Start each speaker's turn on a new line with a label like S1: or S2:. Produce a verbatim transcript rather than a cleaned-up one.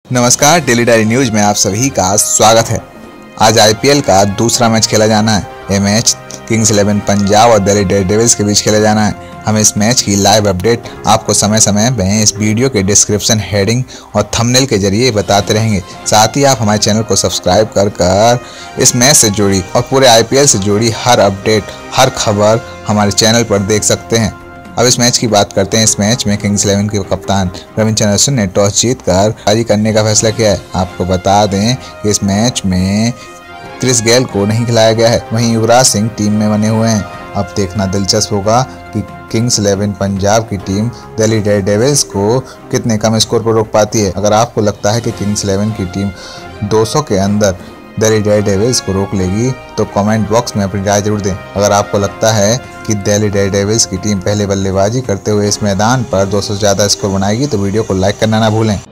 S1: नमस्कार, daily diary news में आप सभी का स्वागत है। आज आईपीएल का दूसरा मैच खेला जाना है। ये मैच किंग्स इलेवन पंजाब और दिल्ली डेयरडेविल्स के बीच खेला जाना है। हम इस मैच की लाइव अपडेट आपको समय समय में इस वीडियो के डिस्क्रिप्शन, हेडिंग और थंबनेल के जरिए बताते रहेंगे। साथ ही आप हमारे चैनल को सब्सक्राइब कर कर इस मैच से जुड़ी और पूरे आईपीएल से जुड़ी हर अपडेट, हर खबर हमारे चैनल पर देख सकते हैं। अब इस मैच की बात करते हैं। इस मैच में किंग्स इलेवन के कप्तान रविचंद्रन अश्विन ने टॉस जीतकर बाजी करने का फैसला किया है। आपको बता दें कि इस मैच में क्रिस गेल को नहीं खिलाया गया है, वहीं युवराज सिंह टीम में बने हुए हैं। अब देखना दिलचस्प होगा कि किंग्स इलेवन पंजाब की टीम दिल्ली डेयरडेविल्स को कितने कम स्कोर पर रोक पाती है। अगर आपको लगता है कि किंग्स इलेवन की टीम दो सौ के अंदर दिल्ली डेयरडेविल्स को रोक लेगी तो कमेंट बॉक्स में अपनी राय जरूर दें। अगर आपको लगता है कि दिल्ली डेयरडेविल्स की टीम पहले बल्लेबाजी करते हुए इस मैदान पर दो सौ से ज़्यादा स्कोर बनाएगी तो वीडियो को लाइक करना ना भूलें।